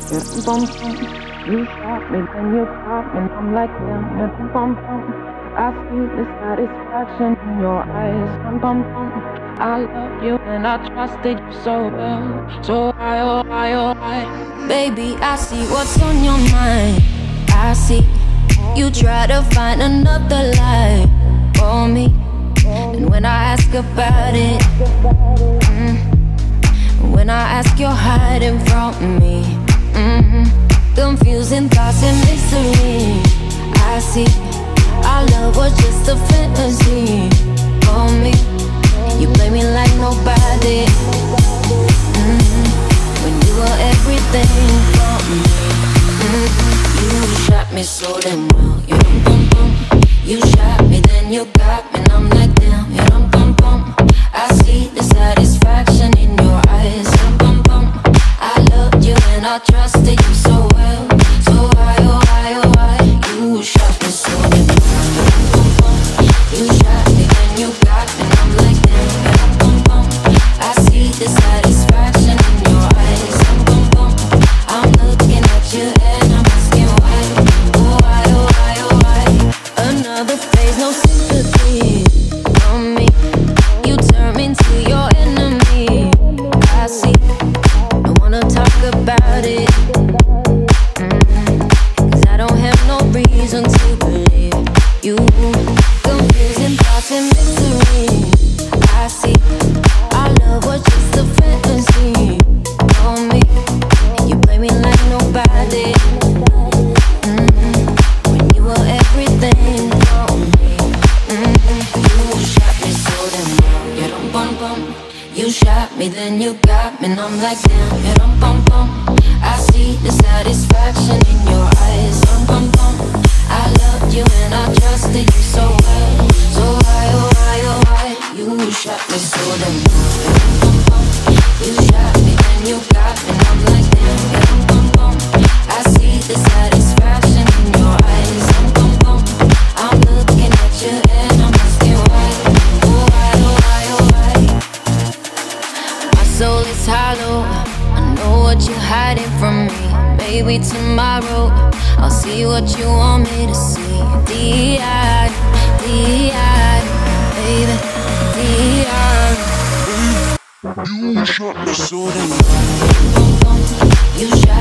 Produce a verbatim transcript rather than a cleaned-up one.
Yeah, bum bum. You shot me, then you caught me, and I'm like damn. Yeah, bum bum. I see the satisfaction in your eyes. Bum bum bum. I love you and I trusted you so well. So I, oh I, oh I. Baby, I see what's on your mind. I see you try to find another life for me. And when I ask about it, mm, when I ask you're hiding from me, mm, confusing thoughts and mystery. I see our love was just a fantasy for me. You play me like nobody, mm, when you were everything for me. mm, You shot me so damn well. You dum bum bum. You shot me, then you got me, and I'm like damn. You dum bum bum. I see the satisfaction in your eyes. Dum bum bum. I loved you and I trusted you so well. So why, oh why, oh why? You shot me so damn well. You dum bum bum. You shot me, then you got me, and I'm like damn. You dum bum bum. I see the satisfaction in your eyes. Dum bum bum. I'm looking at you and I'm asking why. Oh why, oh why, oh why? Another phase, no sympathy from me. You turn into your enemy. I see. Don't wanna talk about it, mm, cause I don't have no reason to believe you. Confusing thoughts and mystery. I see our love was just a fantasy for me. You play me like nobody, mm, when you were everything for me. mm, You shot me so damn well. You dum bum bum. You shot me, then you got me, and I'm like damn. You dum bum bum. I see the satisfaction in your eyes. Dum bum bum. I loved you and I trusted you so well. So why, oh why, oh why? You shot me so damn well. You dum bum bum. You shot me, then you got me, and I'm like damn. You dum bum bum. I see the satisfaction in your eyes. Dum bum bum. I'm looking at you and I'm asking why. Oh why, oh why, oh why? My soul is hollow. I know what you're hiding from me. Maybe tomorrow I'll see what you want me to see. D I, D I, baby, D I. You shot me so damn well. You shot